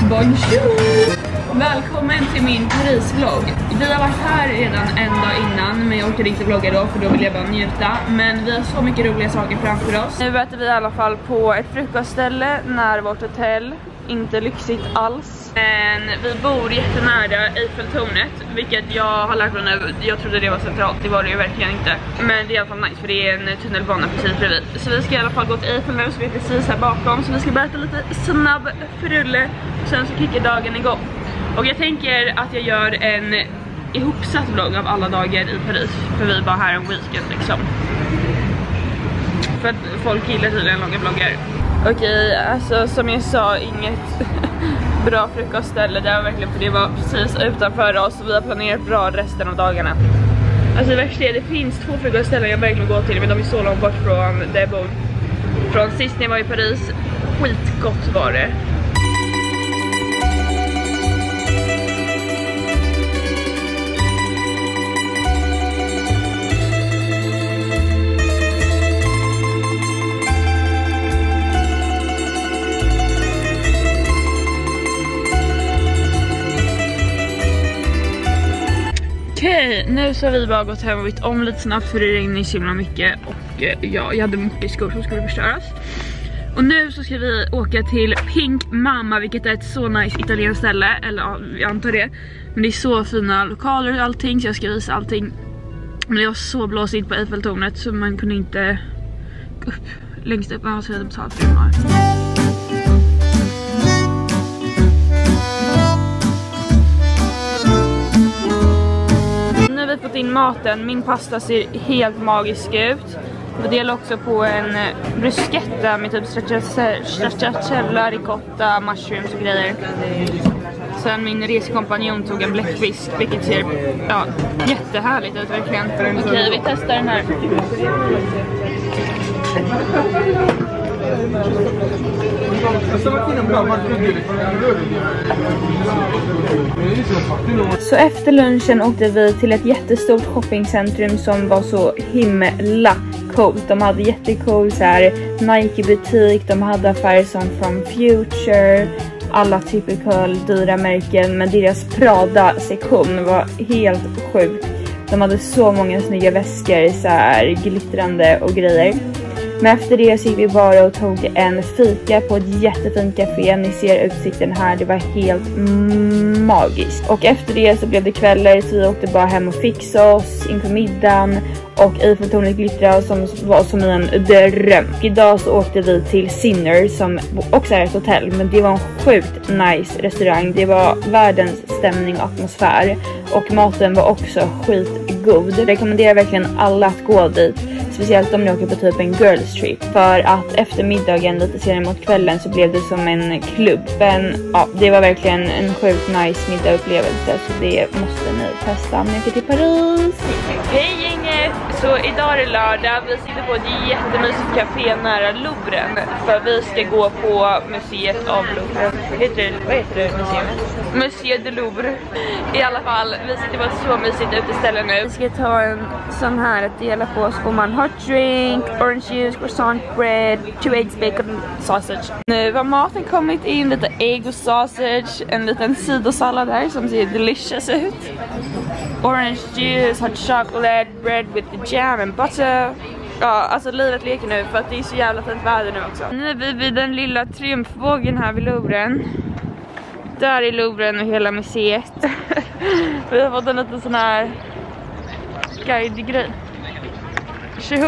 Bonjour! Välkommen till min Paris-vlogg. Vi har varit här redan en dag innan, men jag orkade inte vlogga då för då vill jag bara njuta. Men vi har så mycket roliga saker framför oss. Nu äter vi i alla fall på ett frukostställe nära vårt hotell. Inte lyxigt alls. Men vi bor jättenära Eiffeltornet, vilket jag har lärt mig nu. Jag trodde det var centralt, det var det ju verkligen inte. Men det är i alla fall nice för det är en tunnelbana precis bredvid. Så vi ska i alla fall gå till Eiffel nu, så vi är precis här bakom. Så vi ska bara äta lite snabb frulle, sen så kickar dagen igång. Och jag tänker att jag gör en ihopsatt vlogg av alla dagar i Paris. För vi är bara här en weekend liksom. För att folk gillar tydligen långa vloggar. Okej, alltså som jag sa, inget bra frukostställe. Det var verkligen, för det var precis utanför oss. Och vi har planerat bra resten av dagarna. Alltså det värsta är, det finns 2 frukostställen jag verkligen går till. Men de är så långt bort från där jag bor. Från sist när jag var i Paris, skitgott var det. Okej, nu så har vi bara gått hem och bytt om lite snabbt för det regnar så himla mycket. Och ja, jag hade mockeskor som skulle förstöras. Och nu så ska vi åka till Pink Mama, vilket är ett så nice italienskt ställe. Eller ja, jag antar det. Men det är så fina lokaler och allting, så jag ska visa allting. Men det var så blåsigt på Eiffeltornet så man kunde inte gå upp längst upp. Man hade betalt för det. Fått in maten. Min pasta ser helt magisk ut. Vi delar också på en bruschetta med typ stracciatella, ricotta, mushrooms och grejer. Sen min resekompanjon tog en bläckfisk, vilket ser jättehärligt ut verkligen. Okej, vi testar den här. Så efter lunchen åkte vi till ett jättestort shoppingcentrum som var så himla coolt. De hade jättecool så här Nike-butik, de hade affärer som From Future, alla typical dyra märken, men deras Prada-sektion var helt sjuk. De hade så många snygga väskor, så här glittrande och grejer. Men efter det så gick vi bara och tog en fika på ett jättefint café. Ni ser utsikten här, det var helt magiskt. Och efter det så blev det kvällar, så vi åkte bara hem och fixa oss inför middagen. Och Eiffeltornet glittrade som var som en dröm. Idag så åkte vi till Sinner som också är ett hotell. Men det var en sjukt nice restaurang. Det var världens stämning och atmosfär. Och maten var också skitgod. Jag rekommenderar verkligen alla att gå dit. Speciellt om ni åker på typ en girls trip. För att efter middagen lite senare mot kvällen så blev det som en klubb. Men ja, det var verkligen en sjukt nice middagsupplevelse. Så det måste ni testa om ni åker till Paris. Hej gänget! Så idag är det lördag. Vi sitter på ett jättemysigt café nära Louvren. För vi ska gå på museet av Louvre. Vad heter det museet? Musée de Louvre. I alla fall, vi sitter på ett så mysigt uteställe nu. Vi ska ta en sån här att dela på. Så får man hot drink, orange juice, croissant bread, 2 eggs, bacon, sausage. Nu har maten kommit in, lite ägg och sausage, en liten sidosallad här som ser delicious ut. Orange juice, hot chocolate, bread with the jam and butter. Ja, alltså livet leker nu för att det är så jävla fint väder nu också. Nu är vi vid den lilla triumfbågen här vid Louvren. Där är Louvren och hela museet. Vi har fått en liten sån här guide-grej. Tjoho!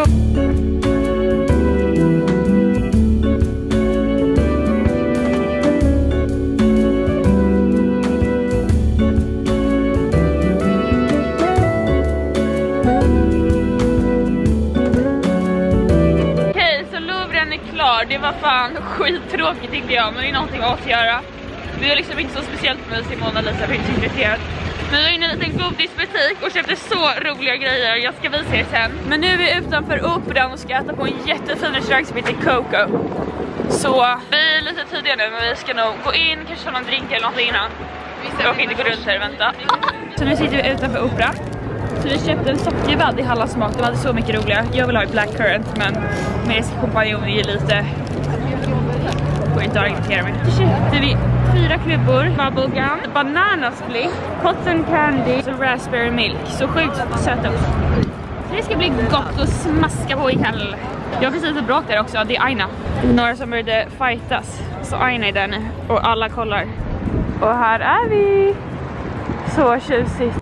Det var fan skittråkigt tyckte jag, men det är någonting att göra. Vi är liksom inte så speciellt med sig, Mona Lisa är inte intresserad. Men vi var inne i en liten godisbutik och köpte så roliga grejer. Jag ska visa er sen. Men nu är vi utanför Operan och ska äta på en jättefin restaurang som heter Coco. Så vi är lite tidiga nu, men vi ska nog gå in, kanske ta någon drink eller något innan. Jag kan inte gå runt här, vänta. Så nu sitter vi utanför Operan. Så vi köpte en sockervadd i Hallas smak. De hade så mycket roliga. Jag vill ha blackcurrant, men med kompanjon är lite inte orientera mig. Köpte vi 4 klubbor, bubblegum, banana split, cotton candy och raspberry milk. Så sjukt söta. Det ska bli gott att smaska på ikväll. Jag har precis ett bråk där också, det är Aina. Några som började fightas. Så Aina är där nu och alla kollar. Och här är vi. Så tjusigt.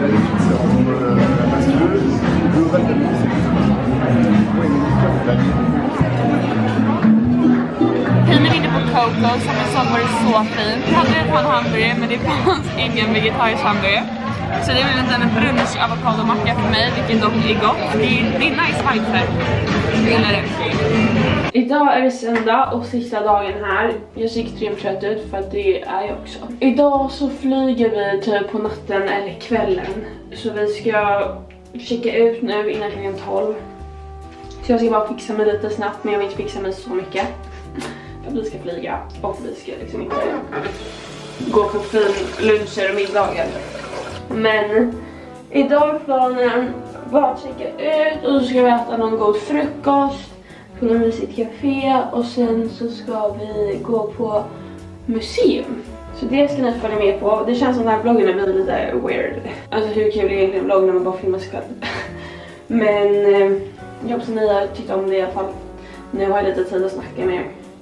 Pina vinner på Coco som jag sa var det så fint. Jag hade en hamburgare men det fanns ingen vegetarisk hamburgare. Så det är väl en brunch avokadomacka för mig, vilket dock är gott. Det är nice vibe här. Jag gillar det. Idag är det söndag och sista dagen här. Jag ser extremt trött ut för att det är jag också. Idag så flyger vi typ på natten eller kvällen. Så vi ska checka ut nu innan klockan 12. Så jag ska bara fixa mig lite snabbt, men jag vill inte fixa mig så mycket. Vi ska flyga och vi ska liksom inte gå på fin luncher och middagar. Men idag är planen bara att checka ut och så ska vi äta någon god frukost på något mysigt café och sen så ska vi gå på museum. Så det ska ni följa med på. Det känns som att den här vloggen blir lite weird. Alltså hur kul är egentligen en vlogg när man bara filmar sig själv. Men jag hoppas att ni har tyckt om det i alla fall. Nu har jag lite tid att snacka med er.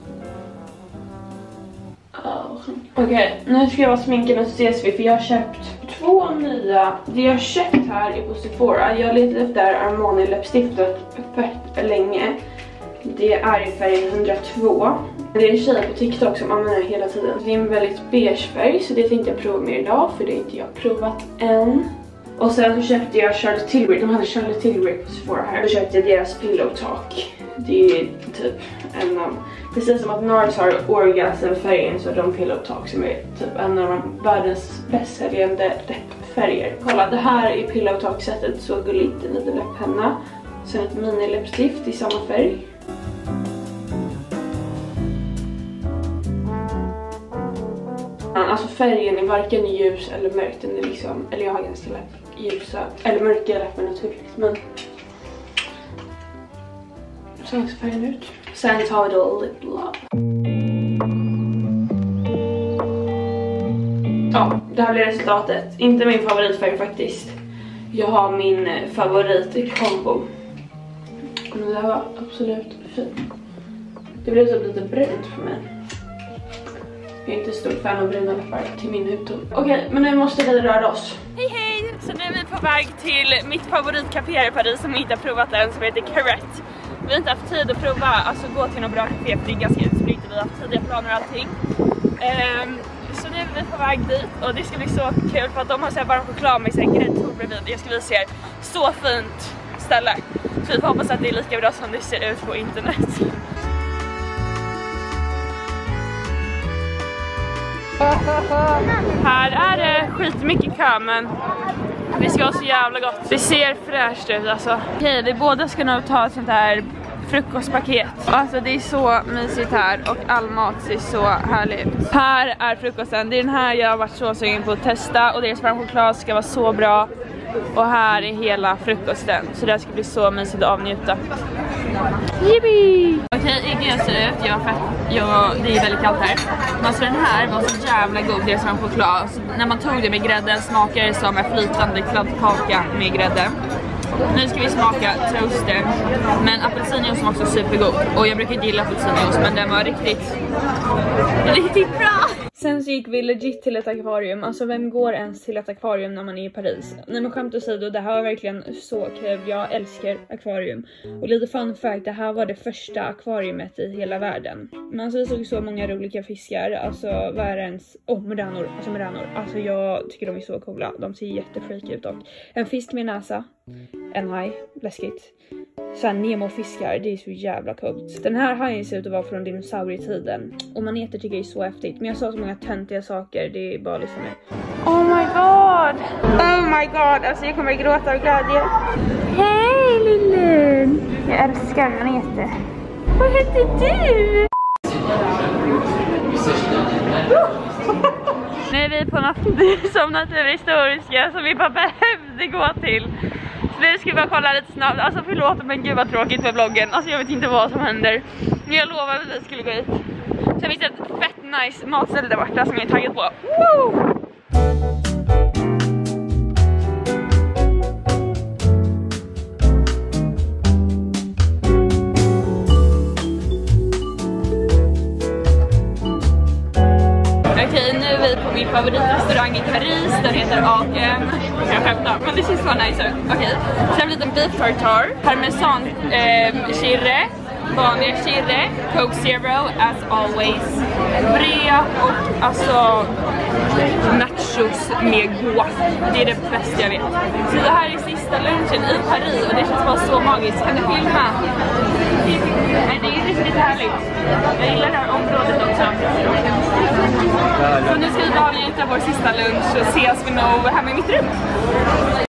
Okej, nu ska jag vara sminkad och så ses vi, för jag har köpt 2 nya. Det jag har köpt här är på Sephora. Jag letade efter Armani läppstiftet för länge. Det är i färgen 102. Det är en tjej på TikTok som använder det hela tiden. Det är en väldigt beige färg, så det tänkte jag prova med idag, för det har inte jag provat än. Och sen så köpte jag Charlotte Tilbury. De hade Charlotte Tilbury på Sephora här. Då köpte jag deras Pillow Talk. Det är typ en av... Precis som att NARS har Orgasm-färgen, så de Pillow Talk som är typ en av världens bäst säljande läppfärger. Kolla, det här är Pillow Talk-sättet, så gulligt. En liten läpppenna. Sen ett mini-läppstift i samma färg. Alltså färgen är varken ljus eller mörk. Den är liksom, eller jag har ganska ljusa eller mörka läppar naturligt, men så ser färgen ut. Sen tar vi då Lip Love. Ja, det här blir resultatet. Inte min favoritfärg faktiskt. Jag har min favorit kombo. Men det här var absolut fint. Det blev så lite brunt för mig. Jag är inte stor fan av bruna läppar till min hudton. Okej, men nu måste vi röra oss. Hej hej! Så nu är vi på väg till mitt favoritcafé här i Paris som vi inte har provat än, som heter Carrette. Vi har inte haft tid att prova, alltså gå till något bra café, för det är ganska utspritt och vi har haft tidiga planer och allting. Så nu är vi på väg dit och det ska bli så kul för att de har så här varm choklad med sig gräddtår bredvid. Jag ska visa er, så fint ställe. Så vi får hoppas att det är lika bra som det ser ut på internet. Här är det skitmycket kö, men det ska vara så jävla gott. Det ser fräscht ut alltså. Okej, vi båda ska nog ta ett sånt här frukostpaket. Alltså det är så mysigt här och all mat ser så härlig ut. Här är frukosten. Det är den här jag har varit så sugen på att testa och deras varm choklad ska vara så bra. Och här är hela frukosten. Så det ska bli så mysigt att avnjuta. Yippie! Okej, Iggy ser ut. Det är väldigt kallt här. Men alltså den här var så jävla god. Det är som en choklad. Så när man tog det med grädden smakade det som en flytande kladdkaka med grädde. Nu ska vi smaka toasten. Men apelsinjuice var också supergod. Och jag brukar inte gilla apelsinjuice, men den var riktigt bra. Sen så gick vi legit till ett akvarium. Alltså vem går ens till ett akvarium när man är i Paris? Nej men skämt åsido, det här var verkligen så kul. Jag älskar akvarium. Och lite fun fact, det här var det första akvariumet i hela världen. Men alltså vi såg så många roliga fiskar. Alltså världens... meranor. Alltså jag tycker de är så coola. De ser jättefreak ut. Och en fisk med näsa. En haj. Läskigt. Så här Nemo-fiskar, det är så jävla coolt. Den här hajen ser ut att vara från dinosaurietiden. Och maneter tycker jag är så häftigt. Men jag sa så många töntiga saker, det är bara liksom oh my god! Oh my god, alltså jag kommer att gråta av glädje. Hej lillen! Jag älskar maneter. Vad heter du? Nu är vi på något som naturhistoriska som vi bara behövde gå till. Så nu ska vi bara kolla lite snabbt. Alltså förlåt, men gud vad tråkigt för vloggen. Alltså jag vet inte vad som händer. Men jag lovade att vi skulle gå hit. Sen finns det ett fett nice matställe där borta som jag är taggad på. Woo! Okej, nu är vi på min favoritrestaurang i Paris. Den heter Aken. Jag skämtar, men det känns så nice. Okej, sen en liten beef tartare, parmesan chirre, vanliga chirre, Coke Zero as always, brea och alltså nachos med guac. Det är det bästa jag vet. Så det här är sista lunchen i Paris och det känns bara så magiskt. Kan du filma? Nej, det är riktigt härligt. Jag gillar det här området också. Så nu ska vi avnjuta vår sista lunch och ses vi nog hemma i mitt rum.